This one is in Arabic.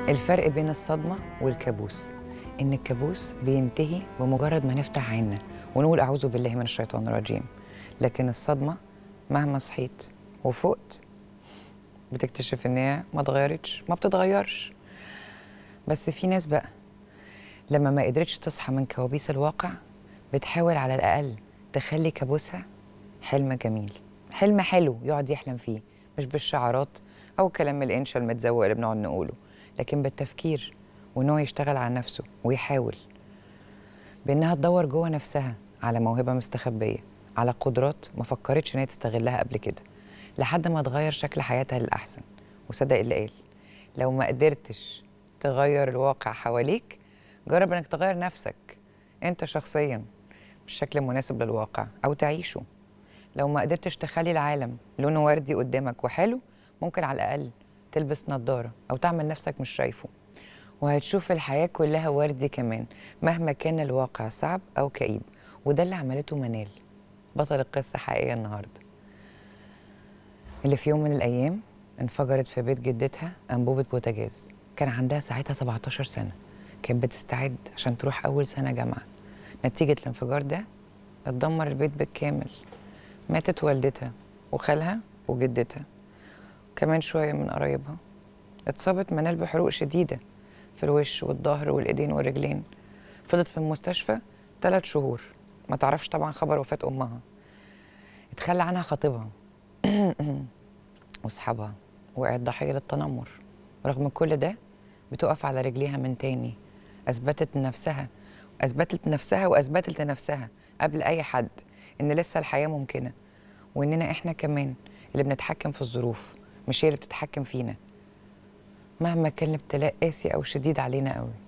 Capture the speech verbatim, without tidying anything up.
الفرق بين الصدمة والكابوس إن الكابوس بينتهي بمجرد ما نفتح عيننا ونقول أعوذ بالله من الشيطان الرجيم، لكن الصدمة مهما صحيت وفقت بتكتشف إن هي ما اتغيرتش، ما بتتغيرش. بس في ناس بقى لما ما قدرتش تصحى من كوابيس الواقع بتحاول على الأقل تخلي كابوسها حلم جميل، حلم حلو يقعد يحلم فيه، مش بالشعارات أو كلام الإنشا المتزوق اللي بنقعد نقوله، لكن بالتفكير وإن هو يشتغل على نفسه ويحاول، بإنها تدور جوه نفسها على موهبة مستخبية، على قدرات ما فكرتش إن هي تستغلها قبل كده، لحد ما تغير شكل حياتها للأحسن. وصدق اللي قال لو ما قدرتش تغير الواقع حواليك جرب إنك تغير نفسك أنت شخصياً بالشكل المناسب للواقع أو تعيشه. لو ما قدرتش تخلي العالم لونه وردي قدامك وحلو، ممكن على الأقل تلبس نظارة أو تعمل نفسك مش شايفه، وهتشوف الحياة كلها وردي كمان مهما كان الواقع صعب أو كئيب. وده اللي عملته منال، بطل القصة حقيقية النهاردة، اللي في يوم من الأيام انفجرت في بيت جدتها أنبوبة بوتاجاز. كان عندها ساعتها سبعتاشر سنة، كانت بتستعد عشان تروح أول سنة جامعة. نتيجة الانفجار ده اتدمر البيت بالكامل، ماتت والدتها وخالها وجدتها كمان شوية من قرايبها. اتصابت منال بحروق شديدة في الوش والظهر والإيدين والرجلين. فضلت في المستشفى ثلاث شهور، ما تعرفش طبعا خبر وفاة أمها. اتخلى عنها خطيبها واصحابها، وقعت ضحية للتنمر. ورغم كل ده بتقف على رجليها من تاني، أثبتت لنفسها أثبتت نفسها وأثبتت لنفسها قبل أي حد إن لسه الحياة ممكنة، وإننا إحنا كمان اللي بنتحكم في الظروف مش هي اللي بتتحكم فينا، مهما كان الابتلاء قاسي أو شديد علينا قوي.